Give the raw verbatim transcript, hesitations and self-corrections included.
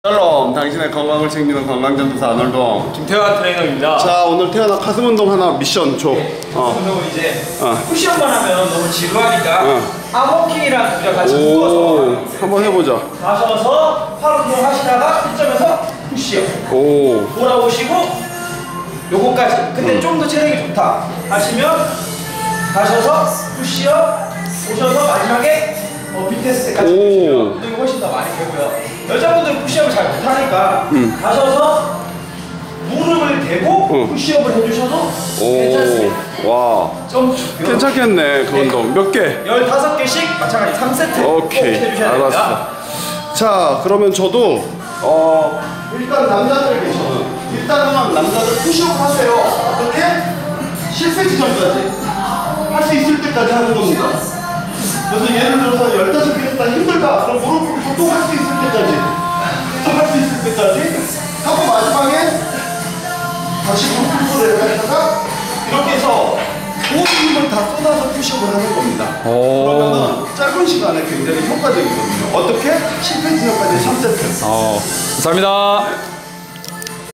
샬롬, 당신의 건강을 챙기는 건강전도사 안월동 김태환 트레이너입니다. 자, 오늘 태어나 가슴 운동 하나 미션 줘. 네, 어. 운동은 이제 어. 푸시업만 하면 너무 지루하니까 어. 암워킹이라는 동작 같이 오, 묶어서 한번 해보자. 가셔서 팔 운동 하시다가 일 점에서 푸시업 오, 돌아오시고 요거까지. 근데 음. 좀 더 체력이 좋다 하시면 가셔서 푸시업 오셔서 마지막에 어, 비테스트까지 오. 해주시면 운동이 훨씬 더 많이 되고요. 여자분들은 푸시업을 잘 못하니까 음. 가셔서 무릎을 대고 응. 푸시업을 해주셔도 괜찮습니다. 오, 와, 좀 괜찮겠네. 그 네. 운동 몇 개? 열다섯 개씩 마찬가지 삼 세트 꼭 오케이, 해주셔야 알았어. 됩니다. 자, 그러면 저도 어 일단 남자들에게 저는 일단은 남자들 푸시업 하세요. 어떻게? 실패 지점까지 할 수 있을 때까지 하는 겁니다. 그래서 예를 들어서 열다섯 개 했다 힘들다. 그럼 무릎 꿇고 또 할 수 있을 때까지 또 할 수 있을 때까지 하고 마지막에 다시 무릎 꿇고 내려갔다가 이렇게 해서 온 힘을 다 쏟아서 푸시업을 하는 겁니다. 오. 그러면은 짧은 시간에 굉장히 효과적이거든요. 어떻게? 실패 지점까지 삼 세트. 어, 감사합니다.